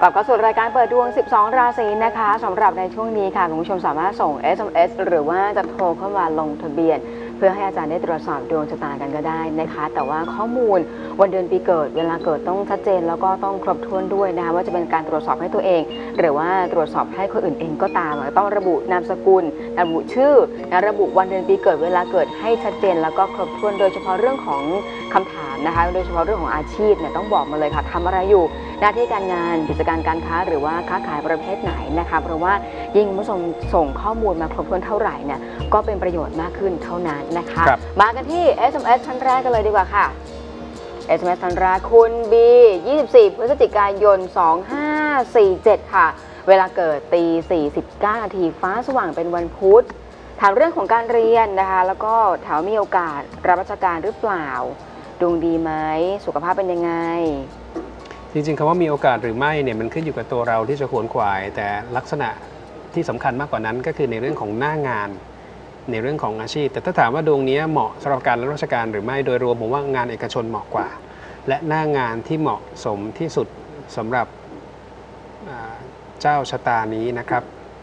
กลับเข้าสู่รายการเปิดดวง 12 ราศีนะคะสำหรับในช่วงนี้ค่ะคุณผู้ชมสามารถส่ง SMS หรือว่าจะโทรเข้ามาลงทะเบียนเพื่อให้อาจารย์ได้ตรวจสอบดวงชะตากันก็ได้นะคะแต่ว่าข้อมูลวันเดือนปีเกิดเวลาเกิดต้องชัดเจนแล้วก็ต้องครบถ้วนด้วยนะคะว่าจะเป็นการตรวจสอบให้ตัวเองหรือว่าตรวจสอบให้คนอื่นเองก็ตามต้องระบุนามสกุลระบุชื่อระบุวันเดือนปีเกิดเวลาเกิดให้ชัดเจนแล้วก็ครบถ้วนโดยเฉพาะเรื่องของคำถามนะคะโดยเฉพาะเรื่องของอาชีพเนี่ยต้องบอกมาเลยค่ะทำอะไรอยู่หน้าที่การงานกิจการการค้าหรือว่าค้าขายประเภทไหนนะคะเพราะว่ายิ่งคุณผู้ชมส่งข้อมูลมาครบถ้วนเท่าไหร่เนี่ยก็เป็นประโยชน์มากขึ้นเท่านั้นนะคะมากันที่ SMS ท่านแรกกันเลยดีกว่าค่ะ SMS ท่านแรกคุณบี 24 พฤศจิกายน 2547 ค่ะเวลาเกิดตี 49 นาทีฟ้าสว่างเป็นวันพุธถามเรื่องของการเรียนนะคะแล้วก็ถามมีโอกาสรับราชการหรือเปล่าดวงดีไหมสุขภาพเป็นยังไงจริงๆคำว่ามีโอกาสหรือไม่เนี่ยมันขึ้นอยู่กับตัวเราที่จะขวนขวายแต่ลักษณะที่สำคัญมากกว่านั้นก็คือในเรื่องของหน้างานในเรื่องของอาชีพแต่ถ้าถามว่าดวงนี้เหมาะสำหรับการรับราชการหรือไม่โดยรวมผมว่างานเอกชนเหมาะกว่าและหน้างานที่เหมาะสมที่สุดสำหรับเจ้าชะตานี้นะครับ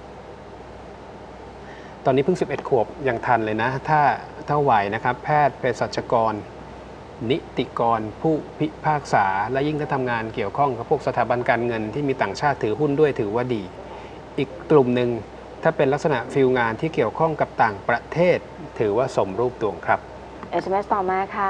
ตอนนี้เพิ่ง11 ขวบยังทันเลยนะถ้าไหวนะครับแพทย์เภสัชกรนิติกรผู้พิพากษาและยิ่งถ้าทำงานเกี่ยวข้องกับพวกสถาบันการเงินที่มีต่างชาติถือหุ้นด้วยถือว่าดีอีกกลุ่มหนึ่งถ้าเป็นลักษณะฟิลงานที่เกี่ยวข้องกับต่างประเทศถือว่าสมรูปดวงครับ SMS ต่อมาค่ะ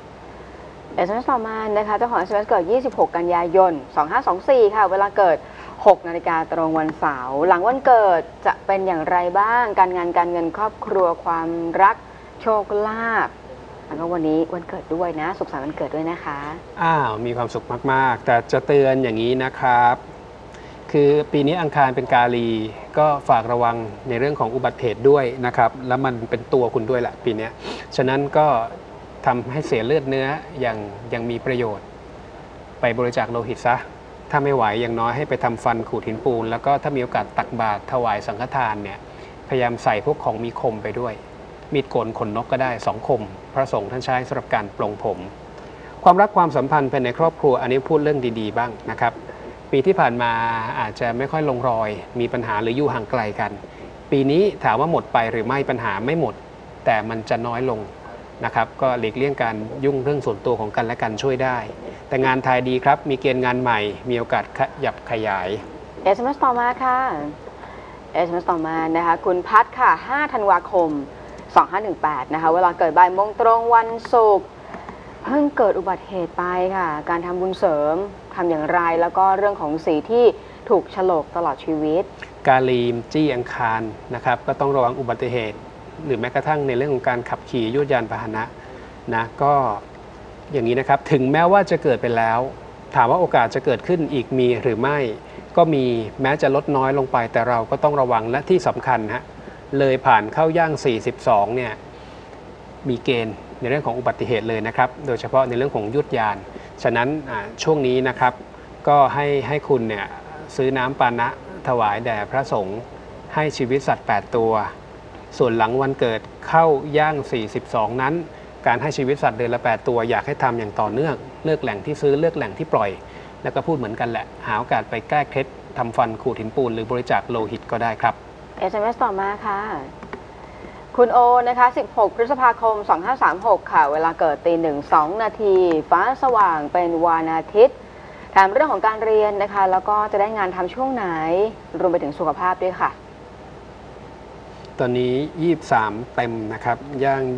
SMS ต่อมานะคะเจ้าของ SMS เกิด 26 กันยายน 2524 ค่ะเวลาเกิด 6 นาฬิกาตรงวันเสาร์หลังวันเกิดจะเป็นอย่างไรบ้างการงานการเงินครอบครัวความรักโชคลาภแล้วก็วันนี้วันเกิดด้วยนะสุขสันต์วันเกิดด้วยนะคะมีความสุขมากๆแต่จะเตือนอย่างนี้นะครับคือปีนี้อังคารเป็นกาลีก็ฝากระวังในเรื่องของอุบัติเหตุด้วยนะครับแล้วมันเป็นตัวคุณด้วยแหละปีนี้ฉะนั้นก็ทำให้เสียเลือดเนื้ออย่างมีประโยชน์ไปบริจาคโลหิตซะถ้าไม่ไหวอย่างน้อยให้ไปทำฟันขูดหินปูนแล้วก็ถ้ามีโอกาสตักบาตรถวายสังฆทานเนี่ยพยายามใส่พวกของมีคมไปด้วยมีดโกนขนนกก็ได้2 คมพระสงฆ์ท่านใช้สำหรับการปลงผมความรักความสัมพันธ์ภายในครอบครัวอันนี้พูดเรื่องดีๆบ้างนะครับปีที่ผ่านมาอาจจะไม่ค่อยลงรอยมีปัญหาหรืออยู่ห่างไกลกันปีนี้ถามว่าหมดไปหรือไม่ปัญหาไม่หมดแต่มันจะน้อยลงนะครับก็หลีกเลี่ยงการยุ่งเรื่องส่วนตัวของกันและกันช่วยได้แต่งานทายดีครับมีเกณฑ์งานใหม่มีโอกาสขยับขยาย SMS ต่อมาค่ะ SMS ต่อมานะคะคุณพัฒค่ะ5 ธันวาคม 2518 นะคะเวลาเกิดบ่ายโมงตรงวันศุกร์เพิ่งเกิดอุบัติเหตุไปค่ะการทำบุญเสริมทำอย่างไรแล้วก็เรื่องของสีที่ถูกฉลกตลอดชีวิตกาลีมจี้อังคารนะครับก็ต้องระวังอุบัติเหตุหรือแม้กระทั่งในเรื่องของการขับขี่ยวดยานพาหนะนะก็อย่างนี้นะครับถึงแม้ว่าจะเกิดไปแล้วถามว่าโอกาสจะเกิดขึ้นอีกมีหรือไม่ก็มีแม้จะลดน้อยลงไปแต่เราก็ต้องระวังและที่สำคัญฮะเลยผ่านเข้าย่าง42เนี่ยมีเกณฑ์ในเรื่องของอุบัติเหตุเลยนะครับโดยเฉพาะในเรื่องของยวดยานฉะนั้นช่วงนี้นะครับก็ให้คุณเนี่ยซื้อน้ำปานะถวายแด่พระสงฆ์ให้ชีวิตสัตว์8 ตัวส่วนหลังวันเกิดเข้าย่าง42นั้นการให้ชีวิตสัตว์เดือนละ8 ตัวอยากให้ทำอย่างต่อเนื่องเลือกแหล่งที่ซื้อเลือกแหล่งที่ปล่อยแล้วก็พูดเหมือนกันแหละหาโอกาสไปแก้เคล็ดทำฟันขูดหินปูนหรือบริจาคโลหิตก็ได้ครับ SMS ต่อมาค่ะคุณโอนะคะ16 พฤษภาคม 2536 ค่ะเวลาเกิดตี 1:02 นาทีฟ้าสว่างเป็นวันอาทิตย์ถามเรื่องของการเรียนนะคะแล้วก็จะได้งานทำช่วงไหนรวมไปถึงสุขภาพด้วยค่ะตอนนี้23เต็มนะครับย่าง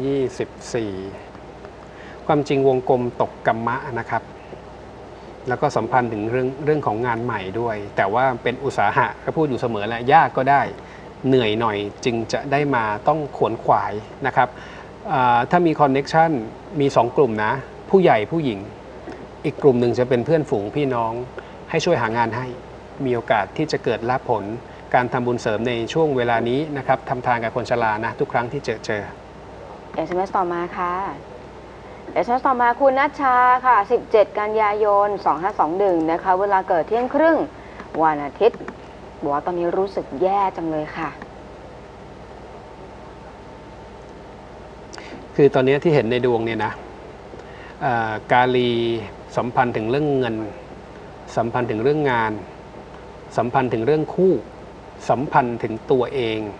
24ความจริงวงกลมตกกัมมะนะครับแล้วก็สัมพันธ์ถึงเรื่องของงานใหม่ด้วยแต่ว่าเป็นอุตสาหะก็พูดอยู่เสมอแหละยากก็ได้เหนื่อยหน่อยจึงจะได้มาต้องขวนขวายนะครับถ้ามีคอนเน็กชันมี2 กลุ่มนะผู้ใหญ่ผู้หญิงอีกกลุ่มหนึ่งจะเป็นเพื่อนฝูงพี่น้องให้ช่วยหางานให้มีโอกาสที่จะเกิดลาภผลการทำบุญเสริมในช่วงเวลานี้นะครับทำทานกับคนชรานะทุกครั้งที่เจอ SMS ต่อมาค่ะ SMS ต่อมาคุณนัชชาค่ะ17 กันยายน 2521 นะคะเวลาเกิดเที่ยงครึ่งวันอาทิตย์บอกว่าตอนนี้รู้สึกแย่จังเลยค่ะคือตอนนี้ที่เห็นในดวงเนี่ยนะกาลีสัมพันธ์ถึงเรื่องเงินสัมพันธ์ถึงเรื่องงานสัมพันธ์ถึงเรื่องคู่สัมพันธ์ถึงตัวเอง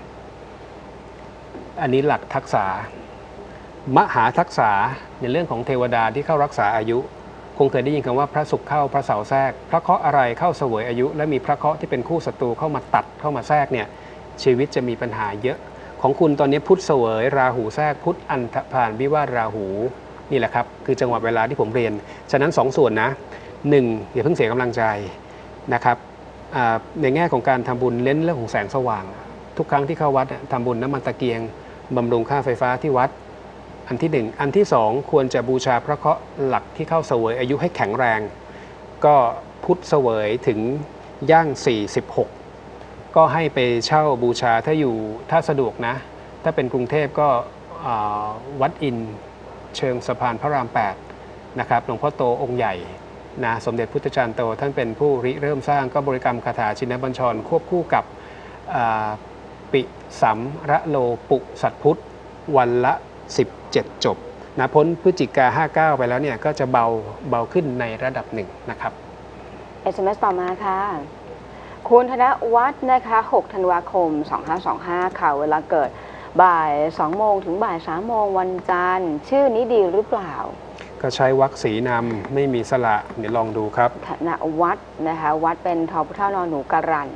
อันนี้หลักทักษะมหาทักษะในเรื่องของเทวดาที่เข้ารักษาอายุคงเคยได้ยินคำว่าพระศุกร์เข้าพระเสาร์แทรกพระเคราะห์อะไรเข้าเสวยอายุและมีพระเคราะห์ที่เป็นคู่ศัตรูเข้ามาตัดเข้ามาแทรกเนี่ยชีวิตจะมีปัญหาเยอะของคุณตอนนี้พุธเสวยราหูแทรกพุธอันธพาลวิวาทราหูนี่แหละครับคือจังหวะเวลาที่ผมเรียนฉะนั้น2 ส่วนนะ1อย่าเพิ่งเสียกำลังใจนะครับในแง่ของการทำบุญเน้นเรื่องของแสงสว่างทุกครั้งที่เข้าวัดทำบุญน้ำมันตะเกียงบำรุงค่าไฟฟ้าที่วัดอันที่1อันที่2ควรจะบูชาพระเคราะห์หลักที่เข้าเสวยอายุให้แข็งแรงก็พุธเสวยถึงย่าง46ก็ให้ไปเช่าบูชาถ้าสะดวกนะถ้าเป็นกรุงเทพก็วัดอินเชิงสะพานพระราม8นะครับหลวงพ่อโตองค์ใหญ่นะสมเด็จพุทธจารย์โตท่านเป็นผู้ริเริ่มสร้างก็บริกรรมคาถาชินบัญชรควบคู่กับปิสัมระโลปุสัตพุทธวันละ17 จบนะพ้นพฤศจิกา59ไปแล้วเนี่ยก็จะเบาขึ้นในระดับหนึ่งนะครับ SMS ต่อมาค่ะคุณธนวัฒน์นะคะ6 ธันวาคม 2525ค่ะเวลาเกิดบ่าย 2 โมงถึงบ่าย 3 โมงวันจันทร์ชื่อนี้ดีหรือเปล่าก็ใช้วรรคสีนำไม่มีสระเดี๋ยวลองดูครับธนวัฒน์นะคะวัดเป็นทอพุเท่านอนหนูการัน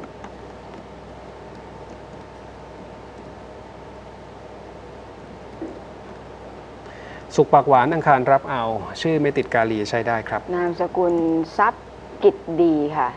สุขปากหวานอังคารรับเอาชื่อไม่ติดกาลีใช้ได้ครับนามสกุลทรัพย์กิจดีค่ะ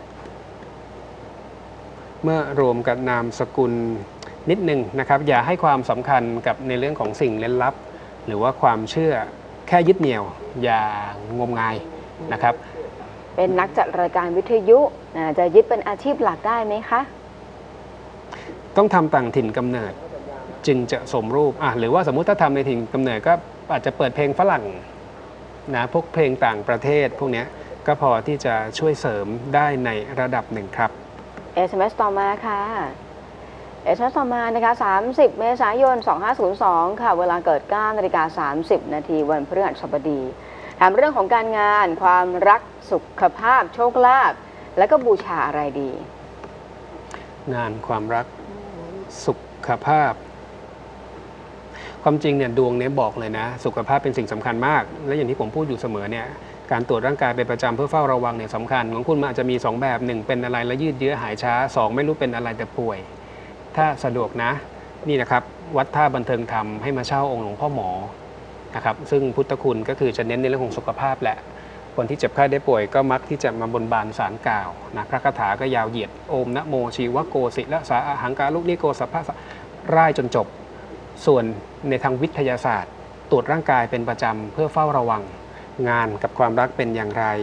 เมื่อรวมกับนามสกุลนิดหนึ่งนะครับอย่าให้ความสำคัญกับในเรื่องของสิ่งเร้นลับหรือว่าความเชื่อแค่ยึดเหนี่ยวอย่างมงายนะครับเป็นนักจัดรายการวิทยุจะยึดเป็นอาชีพหลักได้ไหมคะต้องทำต่างถิ่นกำเนิดจึงจะสมรูปหรือว่าสมมุติถ้าทำในถิ่นกำเนิดก็อาจจะเปิดเพลงฝรั่งนะพวกเพลงต่างประเทศพวกนี้ก็พอที่จะช่วยเสริมได้ในระดับหนึ่งครับ SMS ต่อมาค่ะ SMS ต่อมานะคะ30 เมษายน 2502ค่ะเวลาเกิด 9:30 นาทีวันพฤหัสบดีถามเรื่องของการงานความรักสุขภาพโชคลาภและก็บูชาอะไรดีงานความรักสุขภาพความจริงเนี่ยดวงนี้บอกเลยนะสุขภาพเป็นสิ่งสำคัญมากและอย่างที่ผมพูดอยู่เสมอเนี่ยการตรวจร่างกายเป็นประจำเพื่อเฝ้าระวังเนี่ยสำคัญของคุณมันอาจจะมี2แบบ1เป็นอะไรแล้วยืดเยื้อหายช้า2ไม่รู้เป็นอะไรแต่ป่วยถ้าสะดวกนะนี่นะครับวัดท่าบันเทิงธรรมให้มาเช่าองค์หลวงพ่อหมอนะครับซึ่งพุทธคุณก็คือจะเน้นในเรื่องของสุขภาพแหละคนที่เจ็บไข้ได้ป่วยก็มักที่จะมาบนบานศาลกล่าวนะพระคาถาก็ยาวเหยียดโอมนะโมชีวโกสิละสาหังกาลุนิโกสัพพะร่ายจนจบส่วนในทางวิทยาศาสตร์ตรวจร่างกายเป็นประจำเพื่อเฝ้าระวังงานกับความรักเป็นอย่างไร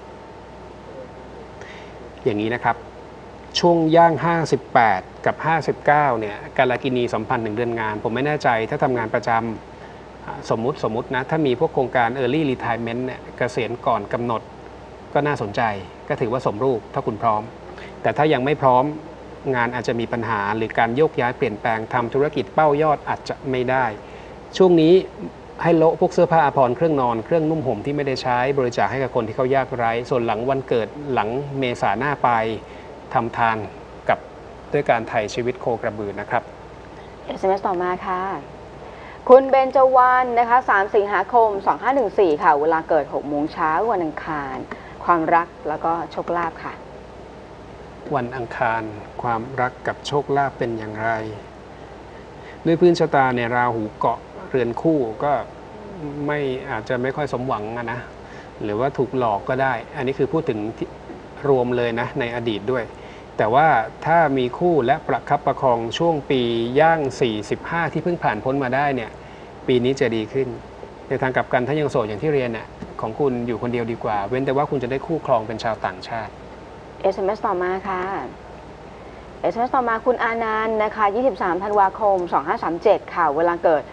อย่างนี้นะครับช่วงย่าง58กับ59เนี่ยกาลกินีสัมพันธ์ถึงเดือนงานผมไม่แน่ใจถ้าทำงานประจำสมมุตินะถ้ามีพวกโครงการ Early Retirement เนี่ยเกษียณก่อนกำหนดก็น่าสนใจก็ถือว่าสมรูปถ้าคุณพร้อมแต่ถ้ายังไม่พร้อมงานอาจจะมีปัญหาหรือการโยกย้ายเปลี่ยนแปลงทำธุรกิจเป้ายอดอาจจะไม่ได้ช่วงนี้ให้โละพวกเสื้อผ้าอาภรณ์เครื่องนอนเครื่องนุ่มห่มที่ไม่ได้ใช้บริจาคให้กับคนที่เขายากไร้ส่วนหลังวันเกิดหลังเมษาหน้าไปทำทานกับด้วยการไถ่ชีวิตโคกระบือนะครับ SMS ต่อมาค่ะคุณเบญจวรรณนะคะ3 สิงหาคม 2514ค่ะเวลาเกิด 6 โมงเช้าวันอังคารความรักแล้วก็โชคลาภค่ะวันอังคารความรักกับโชคลาภเป็นอย่างไรด้วยพื้นชะตาเนี่ยราหูเกาะเรือนคู่ก็อาจจะไม่ค่อยสมหวังนะหรือว่าถูกหลอกก็ได้อันนี้คือพูดถึงรวมเลยนะในอดีตด้วยแต่ว่าถ้ามีคู่และประคับประคองช่วงปีย่าง45ที่เพิ่งผ่านพ้นมาได้เนี่ยปีนี้จะดีขึ้นในทางกลับกันถ้ายังโสดอย่างที่เรียนเนี่ยของคุณอยู่คนเดียวดีกว่าเว้นแต่ว่าคุณจะได้คู่ครองเป็นชาวต่างชาติ SMS ต่อมาค่ะ SMS ต่อมาคุณอานันต์นะคะ23 ธันวาคม 2537ค่ะเวลาเกิด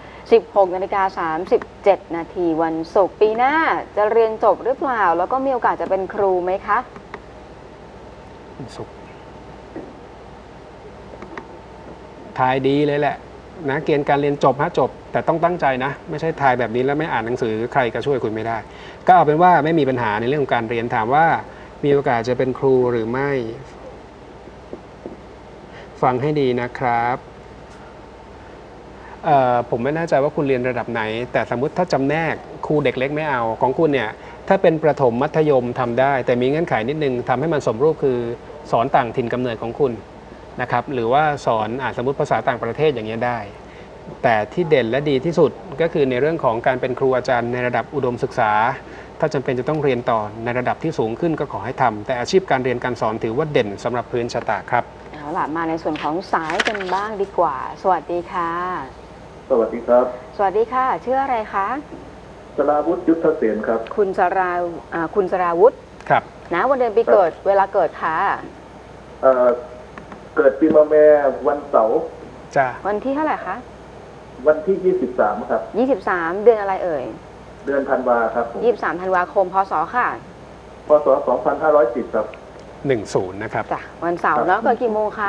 16:37 นาทีวันศุกร์ปีหน้าจะเรียนจบหรือเปล่าแล้วก็มีโอกาสจะเป็นครูไหมคะศุกร์ทายดีเลยแหละนะเกณฑ์การเรียนจบจบแต่ต้องตั้งใจนะไม่ใช่ทายแบบนี้แล้วไม่อ่านหนังสือใครก็ช่วยคุณไม่ได้ก็เอาเป็นว่าไม่มีปัญหาในเรื่องของการเรียนถามว่ามีโอกาสจะเป็นครูหรือไม่ฟังให้ดีนะครับผมไม่แน่ใจว่าคุณเรียนระดับไหน แต่สมมติถ้าจำแนกครูเด็กเล็กไม่เอาของคุณเนี่ยถ้าเป็นประถมมัธยมทำได้ แต่มีเงื่อนไขนิดนึงทำให้มันสมรูปคือสอนต่างถิ่นกำเนิดของคุณนะครับหรือว่าสอนสมมติภาษาต่างประเทศอย่างเงี้ยได้ แต่ที่เด่นและดีที่สุดก็คือในเรื่องของการเป็นครูอาจารย์ในระดับอุดมศึกษา ถ้าจำเป็นจะต้องเรียนต่อในระดับที่สูงขึ้นก็ขอให้ทำแต่อาชีพการเรียนการสอนถือว่าเด่นสำหรับพื้นชะตาครับเอาล่ะมาในส่วนของสายกันบ้างดีกว่าสวัสดีค่ะสวัสดีครับสวัสดีค่ะชื่ออะไรคะสราวุฒิยุทธเสนครับคุณสราวุฒิครับนะวันเดือนปีเกิดเวลาเกิดค่ะเกิดปีมะแม่วันเสาร์จ้าวันที่เท่าไหร่คะวันที่23ครับ 23เดือนอะไรเอ่ยเดือนธันวาครับ 23ธันวาคมพศค่ะพศ2510ครับ 10นะครับจ้ะวันเสาร์แล้วเกิดกี่โมงคะ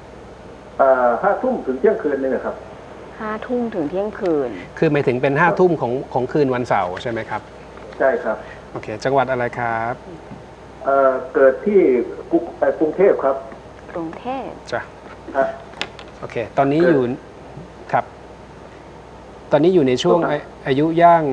5 ทุ่มถึงเที่ยงคืนนี่นะครับ 5 ทุ่มถึงเที่ยงคืนคือหมายถึงเป็น5 ทุ่มของคืนวันเสาร์ใช่ไหมครับใช่ครับโอเคจังหวัดอะไรครับเกิดที่กรุงเทพครับกรุงเทพจ้ะโอเคตอนนี้อยู่ครับตอนนี้อยู่ในช่วงอายุย่าง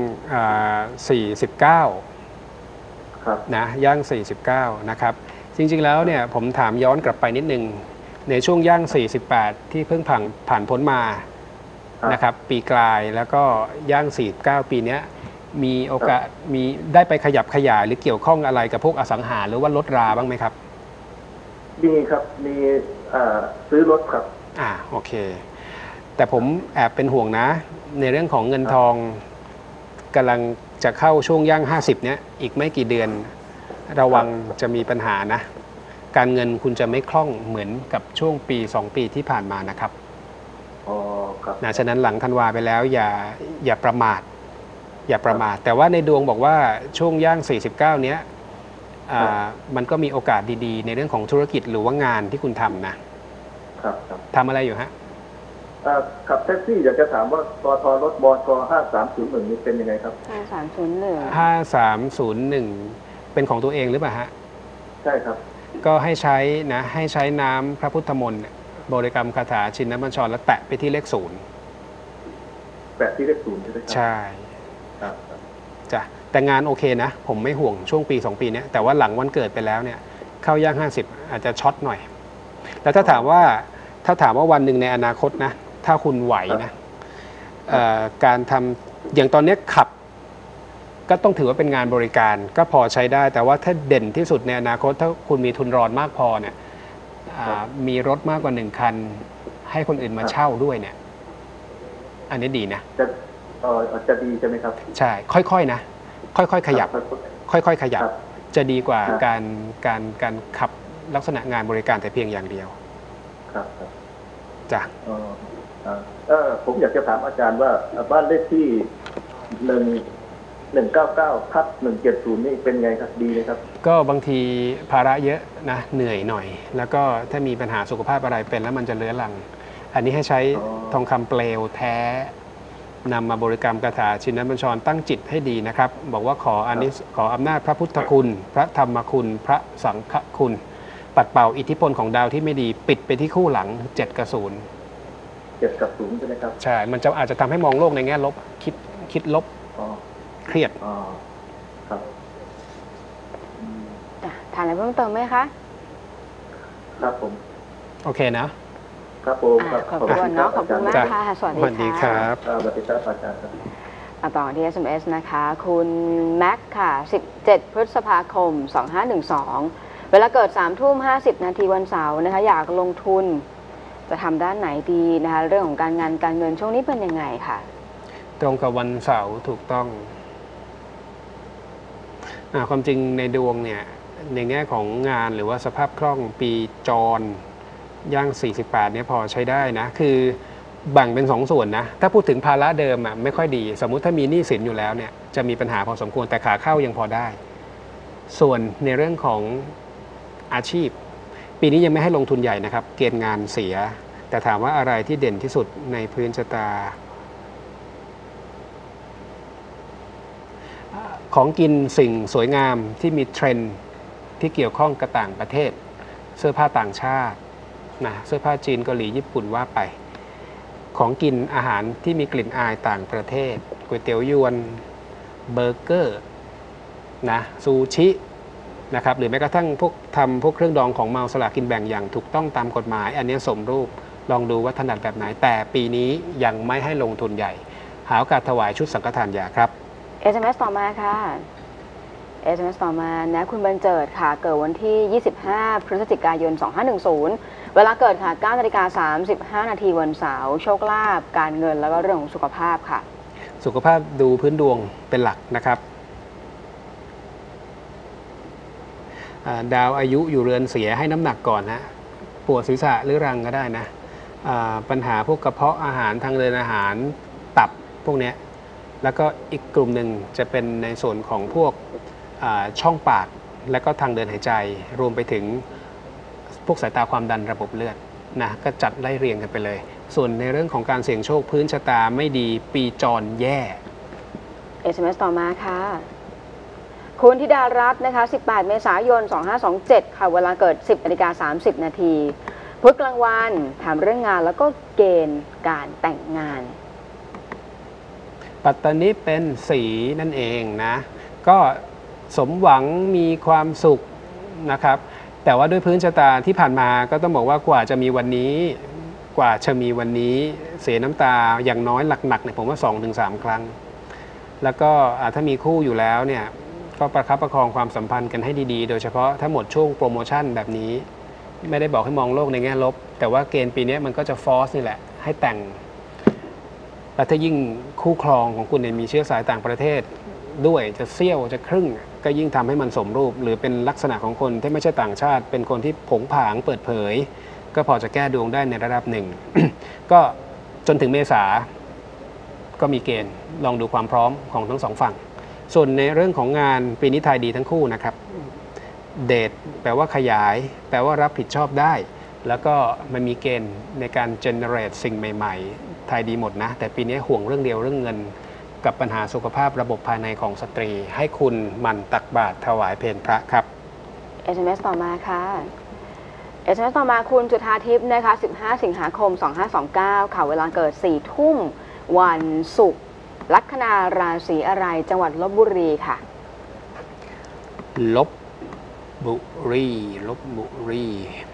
49 ครับนะย่าง49นะครับจริงๆแล้วเนี่ยผมถามย้อนกลับไปนิดนึงในช่วงย่าง48ที่เพิ่งผ่านพ้นมานะครับปีกลายแล้วก็ย่าง49ปีนี้มีโอกาสมีได้ไปขยับขยายหรือเกี่ยวข้องอะไรกับพวกอสังหาหรือว่ารถราบ้างไหมครับมีครับมีซื้อรถครับโอเคแต่ผมแอบเป็นห่วงนะในเรื่องของเงินทองกำลังจะเข้าช่วงย่าง50เนี้ยอีกไม่กี่เดือนระวังจะมีปัญหานะการเงินคุณจะไม่คล่องเหมือนกับช่วงปี2 ปีที่ผ่านมานะครับนะฉะนั้นหลังธันวาไปแล้วอย่าประมาทแต่ว่าในดวงบอกว่าช่วงย่าง49เนี้ยมันก็มีโอกาสดีๆในเรื่องของธุรกิจหรือว่างานที่คุณทำนะครับทำอะไรอยู่ฮะขับแท็กซี่อยากจะถามว่าปตทรถบก5301นี่เป็นยังไงครับ 5301 เป็นของตัวเองหรือเปล่าฮะใช่ครับก็ให้ใช้น้ำพระพุทธมนต์บริกรรมคาถาชินบัญชรแล้วแตะไปที่เลข0 แตะที่เลข0ใช่ไหมครับใช่จ้ะแต่งานโอเคนะผมไม่ห่วงช่วงปี2 ปีนี้แต่ว่าหลังวันเกิดไปแล้วเนี่ยเข้าย่าง50อาจจะช็อตหน่อยแล้วถ้าถามว่าวันหนึ่งในอนาคตนะถ้าคุณไหวนะการทำอย่างตอนนี้ขับก็ต้องถือว่าเป็นงานบริการก็พอใช้ได้แต่ว่าถ้าเด่นที่สุดในอนาคตถ้าคุณมีทุนรอนมากพอเนี่ยมีรถมากกว่า1 คันให้คนอื่นมาเช่าด้วยเนี่ยอันนี้ดีนะจะดีใช่ไหมครับใช่ค่อยๆนะค่อยๆขยับจะดีกว่าการขับลักษณะงานบริการแต่เพียงอย่างเดียวครับจ้ะผมอยากจะถามอาจารย์ว่าบ้านเลขที่199/170นี่เป็นไงครับดีไหมครับก็บางทีภาระเยอะนะเหนื่อยหน่อยแล้วก็ถ้ามีปัญหาสุขภาพอะไรเป็นแล้วมันจะเรื้อรังอันนี้ให้ใช้ทองคำเปลวแท้นำมาบริกรรมคาถาชินบัญชรตั้งจิตให้ดีนะครับบอกว่าขออำนาจพระพุทธคุณพระธรรมคุณพระสังฆคุณปัดเป่าอิทธิพลของดาวที่ไม่ดีปิดไปที่คู่หลัง7 กับ 0 7 กับ 0ใช่ไหมครับใช่มันจะอาจจะทำให้มองโลกในแง่ลบคิดลบเครียดครับถามอะไรเพิ่มเติมไหมคะครับผมโอเคนะครับผมขอบคุณเนาะขอบคุณมากค่ะสวัสดีครับสวัสดีครับอาจารย์ต่อที่ SMS นะคะคุณแม็กค่ะ17 พฤษภาคม 2512เวลาเกิด3:50 วันเสาร์นะคะอยากลงทุนจะทำด้านไหนดีนะคะเรื่องของการงานการเงินช่วงนี้เป็นยังไงค่ะตรงกับวันเสาร์ถูกต้องความจริงในดวงเนี่ยในแง่ของงานหรือว่าสภาพคล่องปีจรย่าง48เนี่ยพอใช้ได้นะคือแบ่งเป็น2 ส่วนนะถ้าพูดถึงภาระเดิมไม่ค่อยดีสมมุติถ้ามีหนี้สินอยู่แล้วเนี่ยจะมีปัญหาพอสมควรแต่ขาเข้ายังพอได้ส่วนในเรื่องของอาชีพปีนี้ยังไม่ให้ลงทุนใหญ่นะครับเกณฑ์งานเสียแต่ถามว่าอะไรที่เด่นที่สุดในพื้นชะตาของกินสิ่งสวยงามที่มีเทรนด์ที่เกี่ยวข้องกับต่างประเทศเสื้อผ้าต่างชาตินะเสื้อผ้าจีนเกาหลีญี่ปุ่นว่าไปของกินอาหารที่มีกลิ่นอายต่างประเทศก๋วยเตี๋ยวยวนเบอร์เกอร์นะซูชินะครับหรือแม้กระทั่งพวกเครื่องดองของเมาสลากกินแบ่งอย่างถูกต้องตามกฎหมายอันนี้สมรูปลองดูว่าถนัดแบบไหนแต่ปีนี้ยังไม่ให้ลงทุนใหญ่หาโอกาสถวายชุดสังฆทานยาครับ SMS ต่อมาค่ะ SMS ต่อมานะคุณบรรเจิดค่ะเกิดวันที่ 25 พฤศจิกายน 2510 เวลาเกิดค่ะ 9:35 นาทีวันเสาร์โชคลาภการเงินแล้วก็เรื่องของสุขภาพค่ะสุขภาพดูพื้นดวงเป็นหลักนะครับดาวอายุอยู่เรือนเสียให้น้ำหนักก่อนนะปวดศีรษะหรือรังก็ได้นะปัญหาพวกกระเพาะอาหารทางเดินอาหารตับพวกนี้แล้วก็อีกกลุ่มหนึ่งจะเป็นในส่วนของพวกช่องปากและก็ทางเดินหายใจรวมไปถึงพวกสายตาความดันระบบเลือดนะก็จัดไล่เรียงกันไปเลยส่วนในเรื่องของการเสี่ยงโชคพื้นชะตาไม่ดีปีจรแย่ SMS ต่อมาค่ะคุณธิดารัตน์นะคะ 18 เมษายน 2527 ค่ะเวลาเกิด 10:30 นาทีพุธกลางวันถามเรื่องงานแล้วก็เกณฑ์การแต่งงานปัตตานีเป็นสีนั่นเองนะก็สมหวังมีความสุขนะครับแต่ว่าด้วยพื้นชะตาที่ผ่านมาก็ต้องบอกว่ากว่าจะมีวันนี้เสียน้ำตาอย่างน้อยหนักๆเนี่ยผมว่า 2-3 ครั้งแล้วก็ถ้ามีคู่อยู่แล้วเนี่ยก็ประคับประคองความสัมพันธ์กันให้ดีๆโดยเฉพาะถ้าหมดช่วงโปรโมชั่นแบบนี้ไม่ได้บอกให้มองโลกในแง่ลบแต่ว่าเกณฑ์ปีนี้มันก็จะฟอร์สนี่แหละให้แต่งแล้วถ้ายิ่งคู่ครองของคุณเนี่ยมีเชื้อสายต่างประเทศด้วยจะเซี่ยวจะครึ่งก็ยิ่งทำให้มันสมรูปหรือเป็นลักษณะของคนที่ไม่ใช่ต่างชาติเป็นคนที่ผงผางเปิดเผยก็พอจะแก้ดวงได้ในระดับหนึ่ง ก็จนถึงเมษาก็มีเกณฑ์ลองดูความพร้อมของทั้งสองฝั่งส่วนในเรื่องของงานปีนี้ทายดีทั้งคู่นะครับเดทแปลว่าขยายแปลว่ารับผิดชอบได้แล้วก็มันมีเกณฑ์ในการเจเนเรตสิ่งใหม่ๆทายดีหมดนะแต่ปีนี้ห่วงเรื่องเดียวเรื่องเงินกับปัญหาสุขภาพระบบภายในของสตรีให้คุณหมั่นตักบาตรถวายเพลพระครับ SMS ต่อมาค่ะ SMS ต่อมาคุณจุฑาทิพย์นะคะ 15 สิงหาคม 2529 ค่ะเวลาเกิด 4 ทุ่มวันศุกร์ลัคนาราศีอะไรจังหวัดลพบุรีค่ะลพบุรี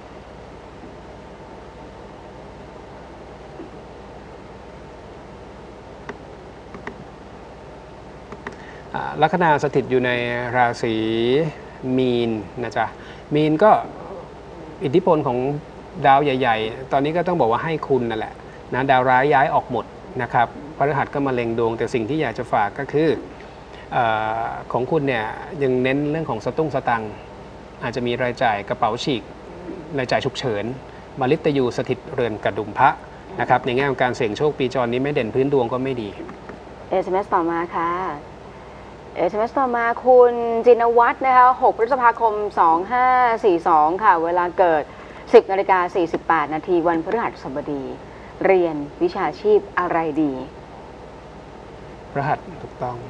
ลัคนาสถิตอยู่ในราศีมีนนะจ๊ะมีนก็อิทธิพลของดาวใหญ่ๆตอนนี้ก็ต้องบอกว่าให้คุณนั่นแหละนะดาวร้ายย้ายออกหมดนะครับพฤหัสก็มาเล็งดวงแต่สิ่งที่อยากจะฝากก็คือของคุณเนี่ยยังเน้นเรื่องของสตุ้งสตังค์อาจจะมีรายจ่ายกระเป๋าฉีกรายจ่ายฉุกเฉินมฤตยูสถิตเรือนกระดุมพระนะครับในแง่ของการเสี่ยงโชคปีจรนี้ไม่เด่นพื้นดวงก็ไม่ดี SMS ต่อมาค่ะ SMS ต่อมาคุณจินวัฒน์นะคะ6 พฤษภาคม 2542 ค่ะเวลาเกิด 10:48 นาทีวันพฤหัสบดีเรียนวิชาชีพอะไรดีรหัสถูกต้อง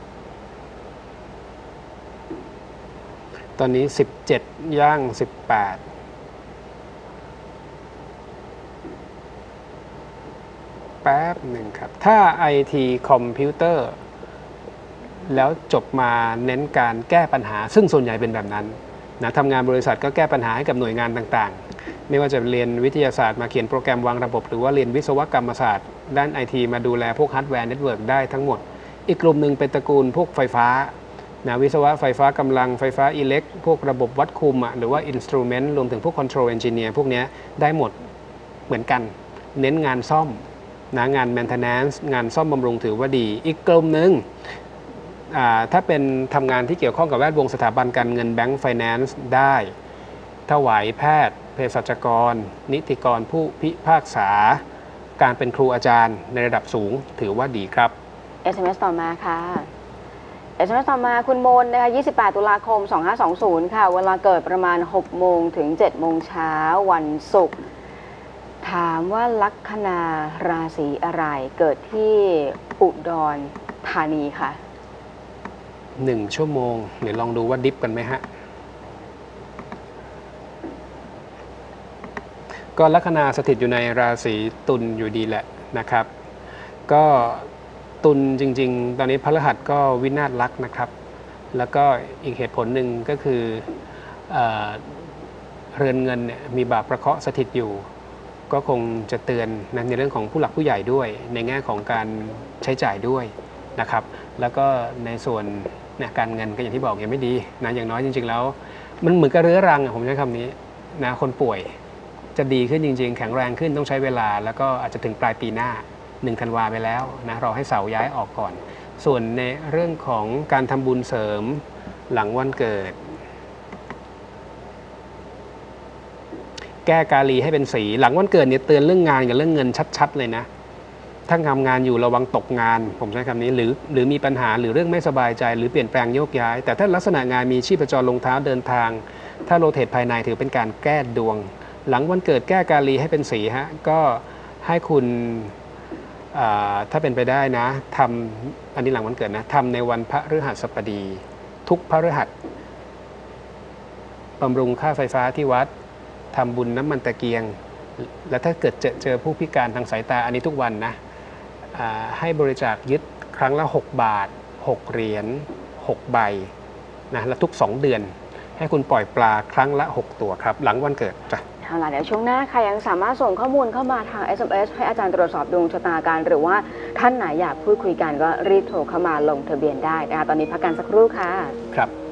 ตอนนี้17ย่าง18แป๊บหนึ่งครับถ้า IT คอมพิวเตอร์แล้วจบมาเน้นการแก้ปัญหาซึ่งส่วนใหญ่เป็นแบบนั้นนะทำงานบริษัทก็แก้ปัญหาให้กับหน่วยงานต่างๆไม่ว่าจะเรียนวิทยาศาสตร์มาเขียนโปรแกรมวางระบบหรือว่าเรียนวิศวกรรมศาสตร์ด้าน IT มาดูแลพวกฮาร์ดแวร์เน็ตเวิร์กได้ทั้งหมดอีกกลุ่มหนึ่งเป็นตระกูลพวกไฟฟ้านะวิศวะไฟฟ้ากำลังไฟฟ้าอิเล็กพวกระบบวัดคุมหรือว่าอินสตรูเมนต์รวมถึงพวกคอนโทรลเอนจิเนียร์พวกนี้ได้หมดเหมือนกันเน้นงานซ่อมนะงาน maintenance งานซ่อมบำรุงถือว่าดีอีกกลุ่มหนึ่งถ้าเป็นทำงานที่เกี่ยวข้องกับแวดวงสถาบันการเงินแบงก์ไฟแนนซ์ได้ถวายแพทย์เภสัชกรนิติกรผู้พิพากษาการเป็นครูอาจารย์ในระดับสูงถือว่าดีครับ SMS ต่อมาค่ะ SMS ต่อมาคุณมนนะคะ28 ตุลาคม 2520 ค่ะเวลาเกิดประมาณ 6 โมงถึง 7 โมงเช้าวันศุกร์ถามว่าลัคนาราศีอะไรเกิดที่อุดรธานีค่ะ 1 ชั่วโมงเดี๋ยวลองดูว่าดิฟกันไหมฮะก็ลัคนาสถิตอยู่ในราศีตุลอยู่ดีแหละนะครับ ก็ตุลจริงๆ ตอนนี้พฤหัสก็วินาศลักษณ์นะครับ แล้วก็อีกเหตุผลหนึ่งก็คือเอ่อเรือนเงินเนี่ยมีบาปประเคราะห์สถิตอยู่ ก็คงจะเตือนนะในเรื่องของผู้หลักผู้ใหญ่ด้วย ในแง่ของการใช้จ่ายด้วยนะครับ แล้วก็ในส่วนเนี่ยการเงินก็อย่างที่บอกยังไม่ดีนะอย่างน้อยจริงๆแล้วมันเหมือนกับเรื้อรังผมใช้คำนี้นะคนป่วยจะดีขึ้นจริงๆแข็งแรงขึ้นต้องใช้เวลาแล้วก็อาจจะถึงปลายปีหน้า1 ธันวาไปแล้วนะรอให้เสาย้ายออกก่อน ส่วนในเรื่องของการทำบุญเสริมหลังวันเกิด แก้กาลีให้เป็นสีหลังวันเกิดเนี่ยเตือนเรื่องงานกับเรื่องเงินชัดๆเลยนะถ้าทำงานอยู่ระวังตกงานผมใช้คำนี้หรือมีปัญหาหรือเรื่องไม่สบายใจหรือเปลี่ยนแปลงโยกย้ายแต่ถ้าลักษณะงานมีชีพจรลงเท้าเดินทางถ้าโรเตทภายในถือเป็นการแก้ดวงหลังวันเกิดแก้กาลีให้เป็นสีฮะก็ให้คุณถ้าเป็นไปได้นะทำอันนี้หลังวันเกิดนะทำในวันพฤหัสบดีทุกพฤหัสบำรุงค่าไฟฟ้าที่วัดทำบุญน้ำมันตะเกียงและถ้าเกิดเจอผู้พิการทางสายตาอันนี้ทุกวันนะให้บริจาคยึดครั้งละ6 บาท6 เหรียญ6 ใบนะและทุก2 เดือนให้คุณปล่อยปลาครั้งละ 6 ตัวครับหลังวันเกิดจ้ะเอาล่ะเดี๋ยวช่วงหน้าค่ะยังสามารถส่งข้อมูลเข้ามาทาง SMS ให้อาจารย์ตรวจสอบดวงชะตากันหรือว่าท่านไหนอยากพูดคุยกันก็รีบโทรเข้ามาลงทะเบียนได้นะคะตอนนี้พักกันสักครู่ค่ะครับ